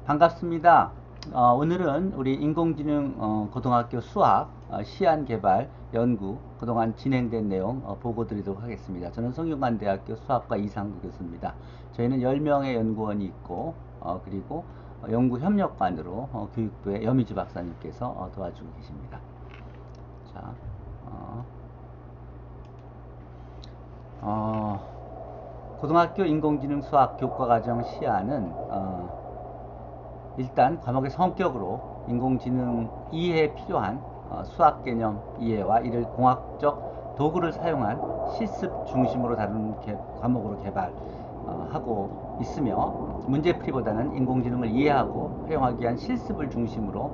반갑습니다. 오늘은 우리 인공지능 고등학교 수학 시안 개발 연구 그동안 진행된 내용 보고 드리도록 하겠습니다. 저는 성균관대학교 수학과 이상구 교수입니다. 저희는 10명의 연구원이 있고 그리고 연구협력관으로 교육부의 여미주 박사님께서 도와주고 계십니다. 자, 고등학교 인공지능 수학 교과과정 시안은 일단 과목의 성격으로 인공지능 이해에 필요한 수학 개념 이해와 이를 공학적 도구를 사용한 실습 중심으로 다루는 과목으로 개발하고 있으며, 문제풀이보다는 인공지능을 이해하고 활용하기 위한 실습을 중심으로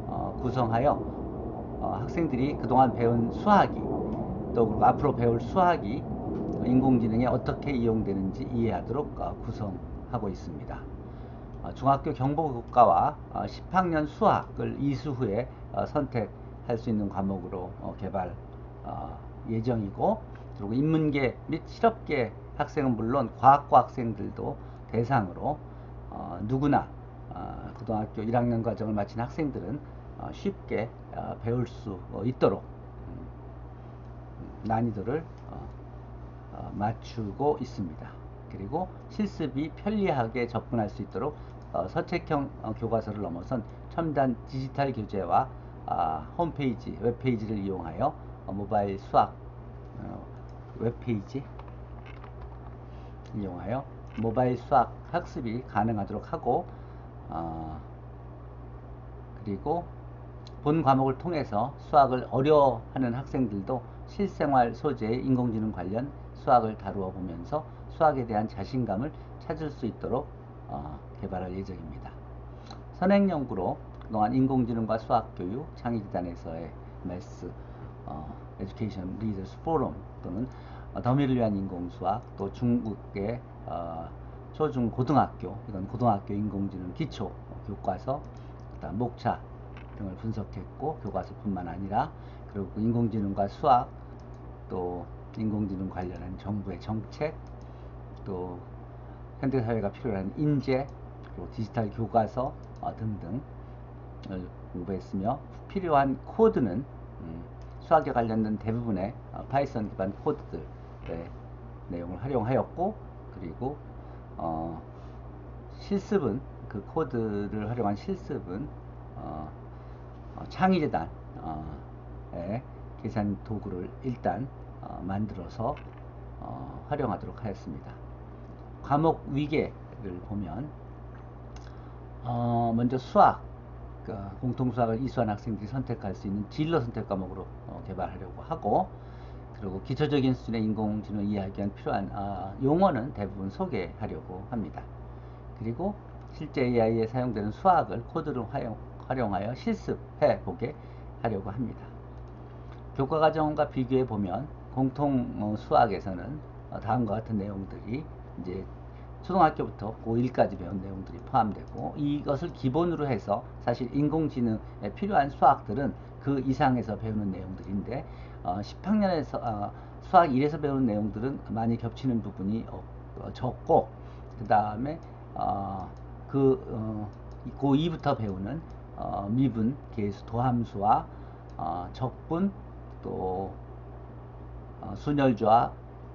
구성하여 학생들이 그동안 배운 수학이 또 앞으로 배울 수학이 인공지능에 어떻게 이용되는지 이해하도록 구성하고 있습니다. 중학교 경보교과와 10학년 수학을 이수 후에 선택할 수 있는 과목으로 개발 예정이고, 그리고 인문계 및 실업계 학생은 물론 과학과 학생들도 대상으로 누구나 고등학교 1학년 과정을 마친 학생들은 쉽게 배울 수 있도록 난이도를 맞추고 있습니다. 그리고 실습이 편리하게 접근할 수 있도록 서책형 교과서를 넘어선 첨단 디지털 교재와 홈페이지, 웹페이지를 이용하여 모바일 수학 웹페이지 이용하여 모바일 수학 학습이 가능하도록 하고, 그리고 본 과목을 통해서 수학을 어려워하는 학생들도 실생활 소재의 인공지능 관련 수학을 다루어 보면서 수학에 대한 자신감을 찾을 수 있도록 개발할 예정입니다. 선행연구로 그동안 인공지능과 수학교육 창의재단에서의 MES 에듀케이션 리더스 포럼 또는 더미를 위한 인공수학, 또 중국의 초중 고등학교, 이건 고등학교 인공지능 기초 교과서, 그다음 목차 등을 분석했고, 교과서뿐만 아니라 그리고 인공지능과 수학, 또 인공지능 관련한 정부의 정책, 또 현대사회가 필요한 인재, 그리고 디지털 교과서 등등을 공부했으며, 필요한 코드는 수학에 관련된 대부분의 파이썬 기반 코드들의 내용을 활용하였고, 그리고 실습은 그 코드를 활용한 실습은 창의재단의 계산 도구를 일단 만들어서 활용하도록 하였습니다. 과목 위계를 보면 먼저 수학, 공통수학을 이수한 학생들이 선택할 수 있는 진로 선택 과목으로 개발하려고 하고, 그리고 기초적인 수준의 인공지능 이해하기 위한 필요한 용어는 대부분 소개하려고 합니다. 그리고 실제 AI에 사용되는 수학을 코드를 활용하여 실습해 보게 하려고 합니다. 교과과정과 비교해 보면 공통 수학에서는 다음과 같은 내용들이 이제 초등학교부터 고1까지 배운 내용들이 포함되고, 이것을 기본으로 해서 사실 인공지능에 필요한 수학들은 그 이상에서 배우는 내용들인데, 10학년에서 수학 1에서 배우는 내용들은 많이 겹치는 부분이 적고, 그 다음에 고2부터 배우는 미분, 계수, 도함수와 적분, 또 순열조합,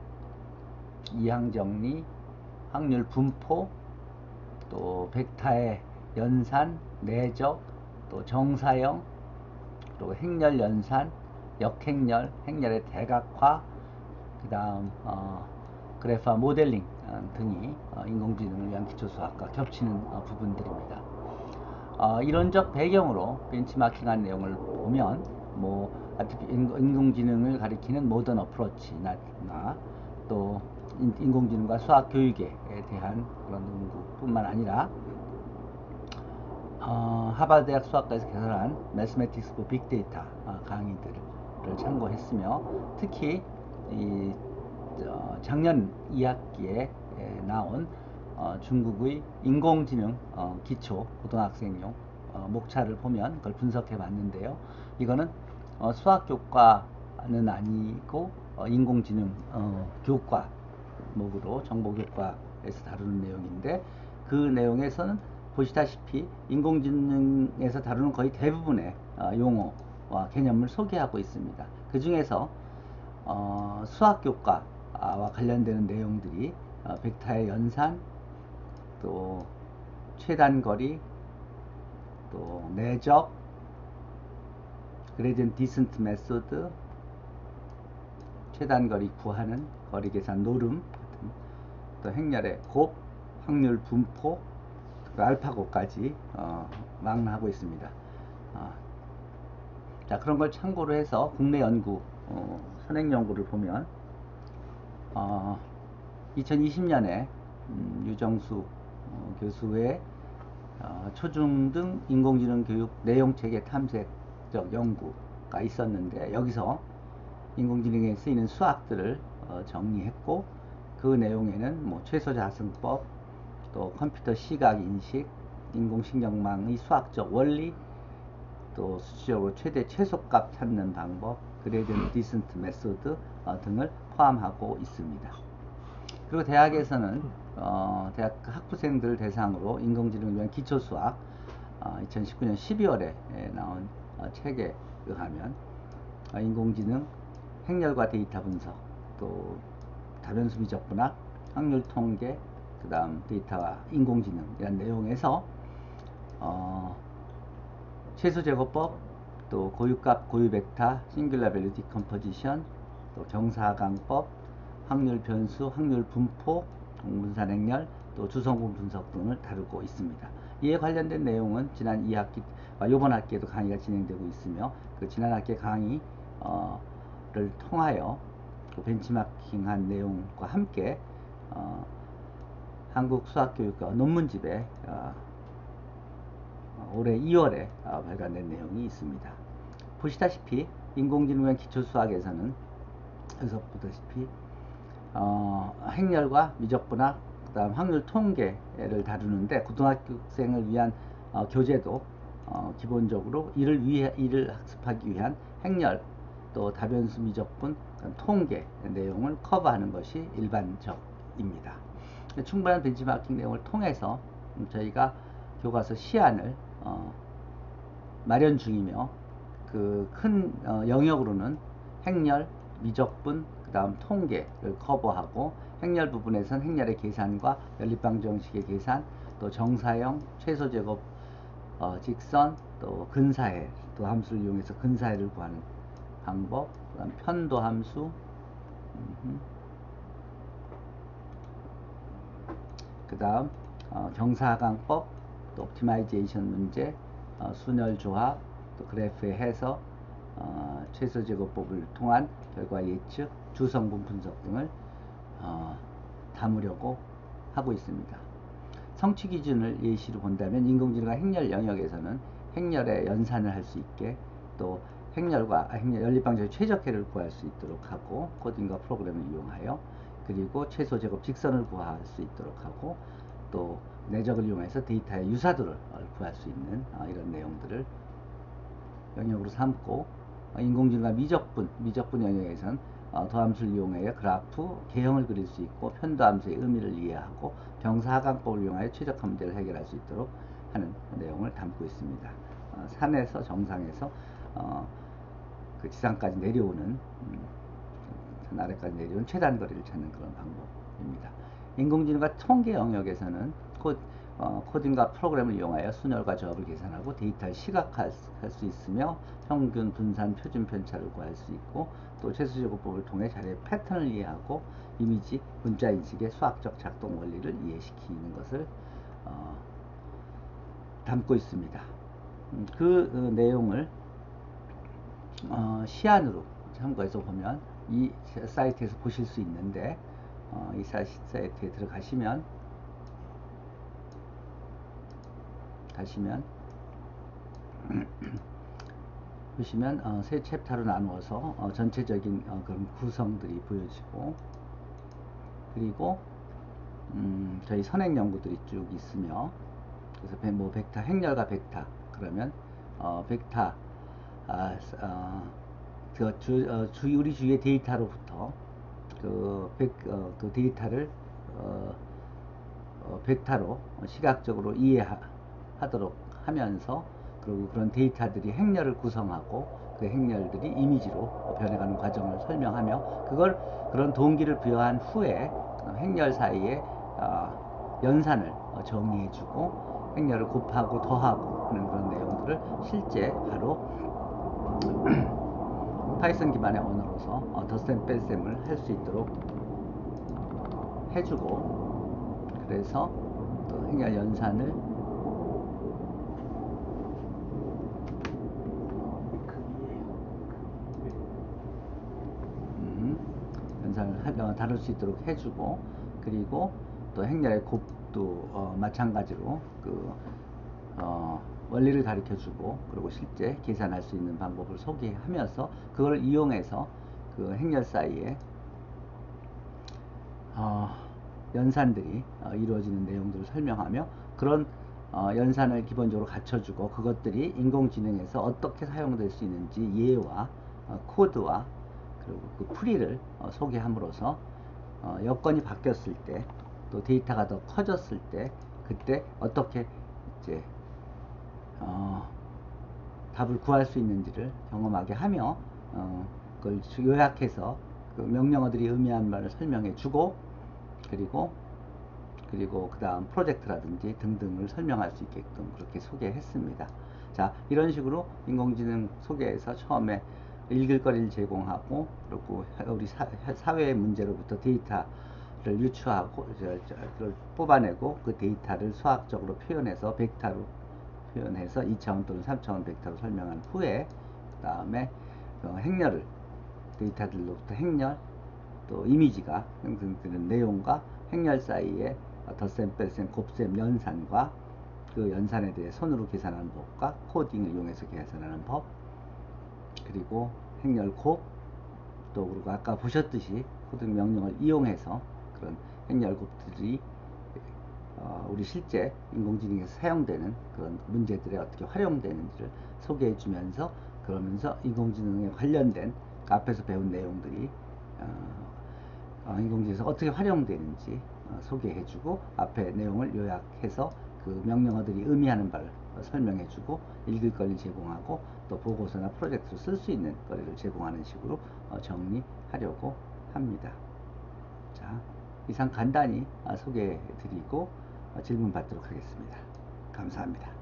이항정리, 확률 분포, 또 벡터의 연산, 내적, 또 정사형, 또 행렬 연산, 역행렬, 행렬의 대각화, 그 다음 그래프와 모델링 등이 인공지능을 위한 기초수학과 겹치는 부분들입니다. 이론적 배경으로 벤치마킹한 내용을 보면 인공지능을 가리키는 모던 어프로치나 또 인공지능과 수학 교육에 대한 그런 연구뿐만 아니라 하버드대학 수학과에서 개설한 매스매틱스 포 빅데이터 강의들을 참고했으며, 특히 작년 2학기에 나온 중국의 인공지능 기초 고등학생용 목차를 보면 그걸 분석해 봤는데요. 이거는 수학 교과는 아니고 인공지능 교과목으로 정보교과에서 다루는 내용인데, 그 내용에서는 보시다시피 인공지능에서 다루는 거의 대부분의 용어와 개념을 소개하고 있습니다. 그 중에서 수학 교과와 관련되는 내용들이 벡터의 연산, 또 최단거리, 또 내적, 그레디언트 디센트 메소드, 최단거리 구하는 거리 계산 노름, 또 행렬의 곱, 확률 분포, 알파고까지 망라하고 있습니다. 자, 그런 걸 참고로 해서 국내 연구, 선행 연구를 보면 2020년에 유정수 교수의 초중등 인공지능 교육 내용체계 탐색적 연구가 있었는데, 여기서 인공지능에 쓰이는 수학들을 정리했고, 그 내용에는 뭐 최소자승법, 또 컴퓨터 시각 인식, 인공신경망의 수학적 원리, 또 수치적으로 최대 최소값 찾는 방법, 그레디언트 디센트 메소드 등을 포함하고 있습니다. 그리고 대학에서는 대학 학부생들 대상으로 인공지능을 위한 기초수학 2019년 12월에 나온 책에 의하면 인공지능, 행렬과 데이터 분석, 또 다변수 미적분학, 확률 통계, 그 다음 데이터와 인공지능이라는 내용에서 최소제곱법, 또 고유값 고유벡터, 싱귤러 밸류 디컴포지션, 또 경사강법, 확률 변수, 확률 분포, 공분산 행렬, 또 주성분 분석 등을 다루고 있습니다. 이에 관련된 내용은 지난 2학기, 이번 학기에도 강의가 진행되고 있으며, 그 지난 학기 강의를 통하여 그 벤치마킹한 내용과 함께 한국수학교육과 논문집에 올해 2월에 발간된 내용이 있습니다. 보시다시피 인공지능의 기초수학에서는 여기서 보다시피 행렬과 미적분학, 그 다음 확률 통계를 다루는데, 고등학생을 위한 교재도 기본적으로 이를 학습하기 위한 행렬, 또 다변수 미적분, 통계 내용을 커버하는 것이 일반적입니다. 충분한 벤치마킹 내용을 통해서 저희가 교과서 시안을 마련 중이며, 그 큰 영역으로는 행렬, 미적분, 그 다음 통계를 커버하고, 행렬 부분에서는 행렬의 계산과 연립방정식의 계산, 또 정사형, 최소제곱 직선, 또 근사해, 또 함수를 이용해서 근사해를 구하는 방법, 그 다음 편도 함수, 그 다음 경사강법, 또 옵티마이제이션 문제, 순열 조합, 또 그래프의 해석, 최소제곱법을 통한 결과 예측, 주성분 분석 등을 담으려고 하고 있습니다. 성취 기준을 예시로 본다면, 인공지능과 행렬 영역에서는 행렬의 연산을 할 수 있게, 또 행렬과 연립방정의 최적해를 구할 수 있도록 하고, 코딩과 프로그램을 이용하여, 그리고 최소제곱 직선을 구할 수 있도록 하고, 또 내적을 이용해서 데이터의 유사도를 구할 수 있는 이런 내용들을 영역으로 삼고, 인공지능과 미적분 영역에서는 도함수를 이용하여 그래프, 개형을 그릴 수 있고, 편도함수의 의미를 이해하고, 경사하강법을 이용하여 최적화 문제를 해결할 수 있도록 하는 내용을 담고 있습니다. 산에서 정상에서 그 지상까지 내려오는, 산 아래까지 내려오는 최단거리를 찾는 그런 방법입니다. 인공지능과 통계 영역에서는 코딩과 프로그램을 이용하여 순열과 조합을 계산하고 데이터를 시각화할 수 있으며, 평균, 분산, 표준 편차를 구할 수 있고, 또 최소제곱법을 통해 자료의 패턴을 이해하고 이미지, 문자 인식의 수학적 작동 원리를 이해시키는 것을 담고 있습니다. 그 내용을 시안으로 참고해서 보면 이 사이트에서 보실 수 있는데, 이 사이트에 들어가시면 보시면 세 챕터로 나누어서 전체적인 그런 구성들이 보여지고, 그리고 저희 선행 연구들이 쭉 있으며, 그래서 뭐 벡터, 행렬과 벡터, 그러면 벡터 우리 주위의 데이터로부터 그 데이터를 벡터로 시각적으로 하도록 하면서, 그리고 그런 데이터들이 행렬을 구성하고 그 행렬들이 이미지로 변해가는 과정을 설명하며, 그런 동기를 부여한 후에 행렬 사이에 연산을 정의해주고 행렬을 곱하고 더하고 하는 그런 내용들을 실제 바로 파이썬 기반의 언어로서 덧셈 뺄셈을 할 수 있도록 해주고, 그래서 또 행렬 연산을 다룰 수 있도록 해주고, 그리고 또 행렬의 곱도 마찬가지로 원리를 가르쳐주고, 그리고 실제 계산할 수 있는 방법을 소개하면서 그걸 이용해서 그 행렬 사이에 연산들이 이루어지는 내용들을 설명하며, 그런 연산을 기본적으로 갖춰주고, 그것들이 인공지능에서 어떻게 사용될 수 있는지 예와 코드와 그리고 그 풀이를 소개함으로써 여건이 바뀌었을 때, 또 데이터가 더 커졌을 때, 그때 어떻게 이제 답을 구할 수 있는지를 경험하게 하며, 그걸 요약해서 그 명령어들이 의미하는 말을 설명해 주고, 그리고 그 다음 프로젝트라든지 등등을 설명할 수 있게끔 그렇게 소개했습니다. 자, 이런 식으로 인공지능 소개에서 처음에 읽을거리를 제공하고, 그리고 우리 사회의 문제로부터 데이터를 유추하고 그걸 뽑아내고, 그 데이터를 수학적으로 표현해서 벡터로 표현해서 2차원 또는 3차원 벡터로 설명한 후에, 그 다음에 행렬을, 데이터들로부터 행렬, 또 이미지가 형성되는 내용과 행렬 사이에 덧셈, 뺄셈, 곱셈, 연산과 그 연산에 대해 손으로 계산하는 법과 코딩을 이용해서 계산하는 법, 그리고 행렬 곱, 또 그리고 아까 보셨듯이 코딩 명령을 이용해서 그런 행렬 곱들이 우리 실제 인공지능에서 사용되는 그런 문제들에 어떻게 활용되는지를 소개해 주면서, 그러면서 인공지능에 관련된 그 앞에서 배운 내용들이 인공지능에서 어떻게 활용되는지 소개해 주고, 앞에 내용을 요약해서 그 명령어들이 의미하는 바를 설명해 주고, 읽을 거리를 제공하고, 또 보고서나 프로젝트로 쓸 수 있는 거리를 제공하는 식으로 정리하려고 합니다. 자, 이상 간단히 소개해 드리고 질문 받도록 하겠습니다. 감사합니다.